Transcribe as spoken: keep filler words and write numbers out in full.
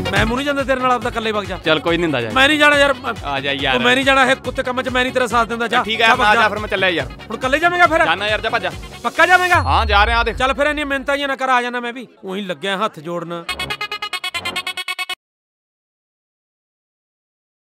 मैं मुँह नहीं जाता तेरे नाल, आपदा कल्ले वग जा। चल कोई नहीं जा, मैं नहीं जाना यार, आ जा यार, मैं नहीं जाना है कुत्ते काम च, मैं नहीं तेरा साथ देंदा। जा ठीक है आ जा, फिर मैं चलिया यार। हुण कल्ले जावेंगा फिर? जाना यार, जा भज जा। पक्का जावेंगा? हाँ जा रहे हैं। चल फिर इन्नी मिहनतां ही ना कर, आ जाना मैं भी, वहीं लग्या हथ जोड़न।